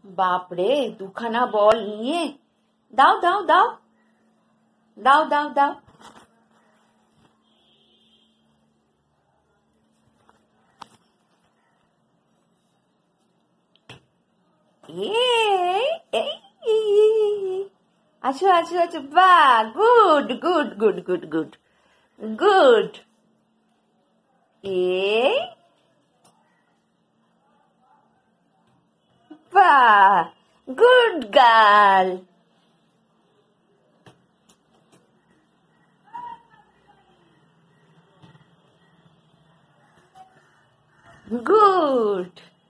বাপরে, দুখানা বল নিয়ে দাও দাও দাও দাও দাও দাও। এই এই আছো আছো আছো, বাহ, good good good good good good. এই বাহ, গুড গার্ল। গুড।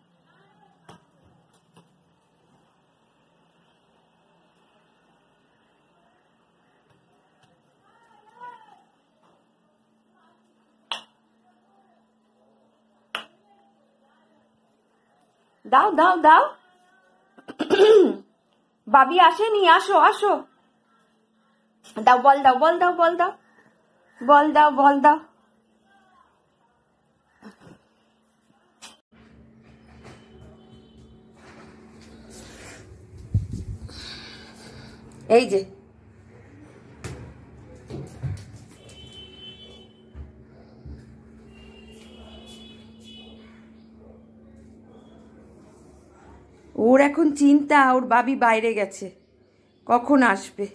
দাও দাও দাও। বাবি আসেনি, আসো আসো। দাও, বল দাও, বল দাও, বল দাও, বল দাও, বল দাও। এই যে ওর এখন চিন্তা, ওর বাবি বাইরে গেছে, কখন আসবে।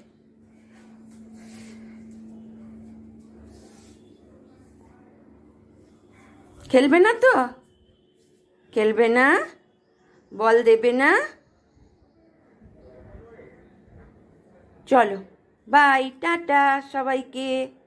খেলবে না তো? খেলবে না? বল দেবে না? চলো, বাই, টাটা সবাইকে।